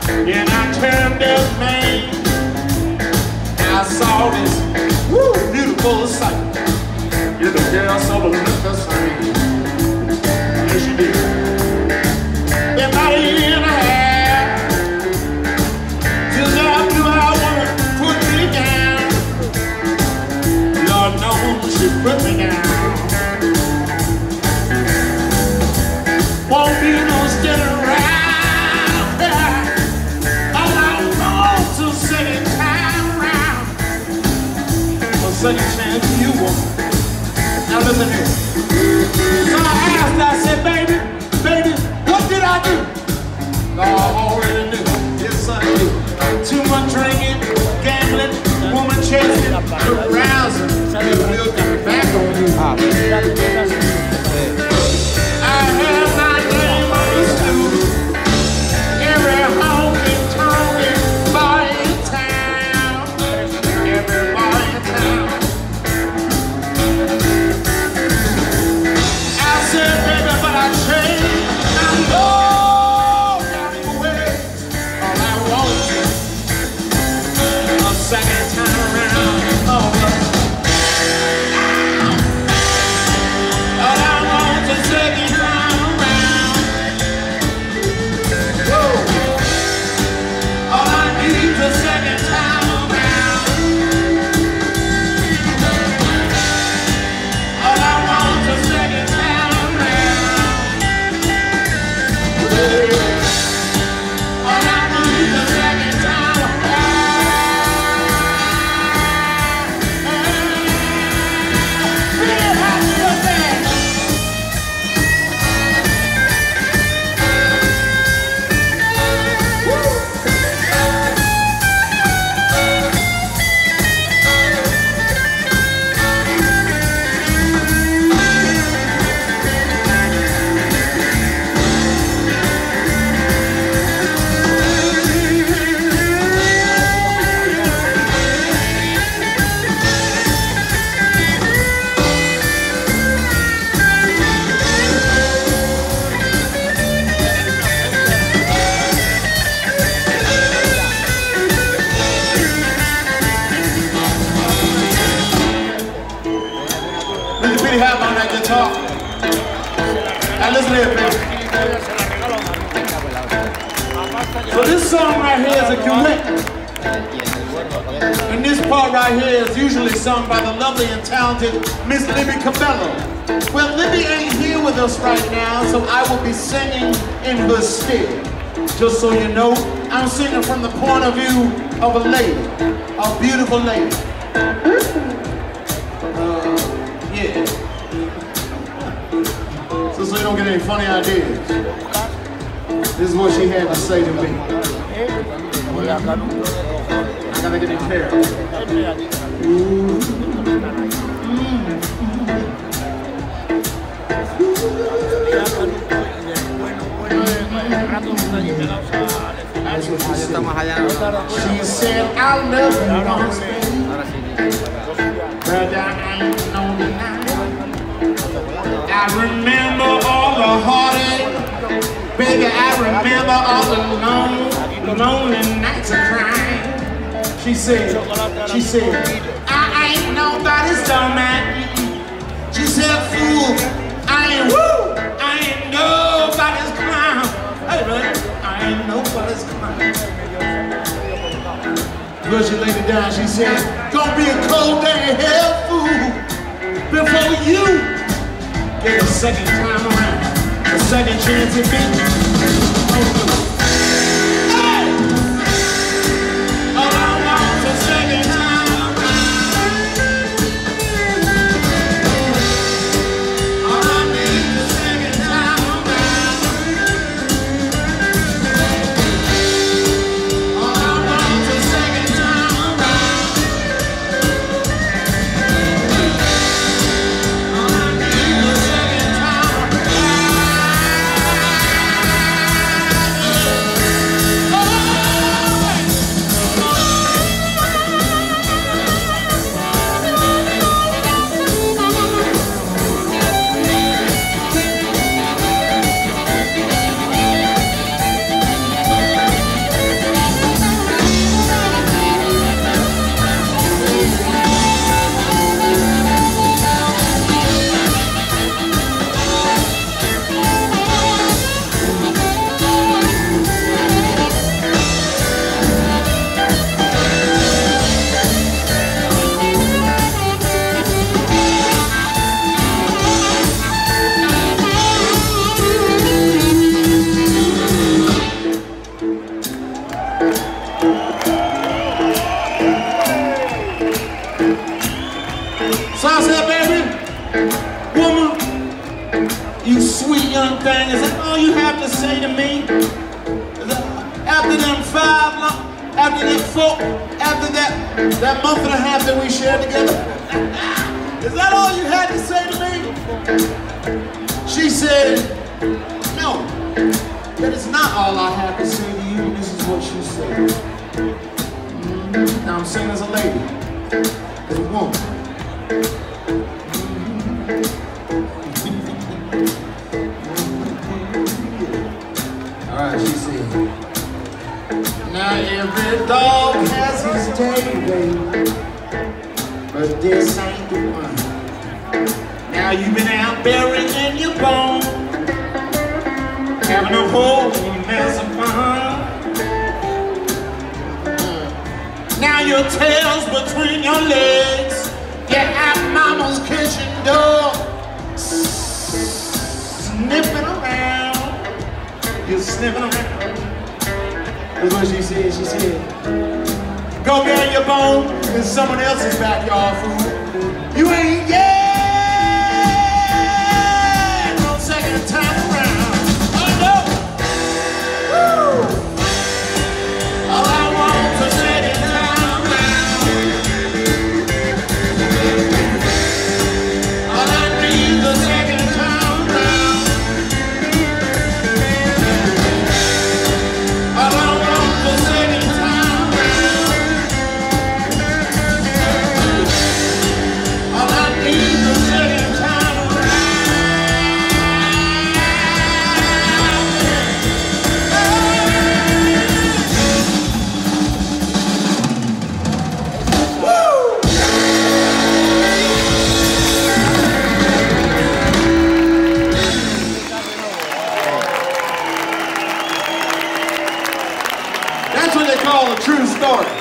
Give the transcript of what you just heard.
And I turned up, man. I saw this beautiful sight. You're the girl, so the look the same. Yes, you did. About a year and a half, till I knew I wanted to put me down. Lord knows she put me down. Won't be no steady around. All I want to second time round. A second chance you want. Now listen here. So I asked, I said, baby, what did I do? Oh, I already knew. Yes, I did. Too much drinking, gambling, woman chasing, carousing. We'll get back on you. I have my name on the stool. Every honky tonky boy in town. Every boy in town. I said, baby, but I changed. I'm low down in the way. All I want is a second time around. Oh, all I want is a second time around. Woo. All I need is a second time around. All I want is a second time around. All I need is a second time around. Feel happy with that. Look at Billy Hap on that guitar. Now listen here, baby. So this song right here is a duet. And this part right here is usually sung by the lovely and talented Miss Libby Cabello. Well, Libby ain't here with us right now, so I will be singing in her stead. Just so you know, I'm singing from the point of view of a lady, a beautiful lady. Yeah. So you don't get any funny ideas. This is what she had to say to me. I gotta get in pair. She said, I love you once, but I ain't no denying. I remember all the heartache, baby. I remember all the lonely nights of crying. She said, I ain't nobody's dumbass. She said, fool, I ain't nobody's clown. Hey, buddy, I ain't nobody's clown. Well, she laid it down. She said, gonna be a cold day in hell, fool, before you get a second time around, a second chance at me. Hey! All I want is a second time around. All I need is a second time around. All I want is a second time around. All I need is a second time around. So I said, baby, woman, you sweet young thing, is that all you have to say to me? After them after that month and a half that we shared together, is that all you had to say to me? She said, no, that is not all I have to say to you. This is what she said. Now I'm saying as a lady, as a woman. Alright, she said, now every dog has his day, baby, but this ain't the one. Now you've been out burying your bone, having a whole mess of fun. Now your tail's between your legs, you're at mama's kitchen door, sniffing around. You're sniffing around. That's what she said. She said, go bury your bone in someone else's backyard, fool. You ain't yet no second time around. Oh no! Woo! All I want to say is down, down. All I need is a second time round. All I want is a second time round. All I need is a second time That's what they call a true story.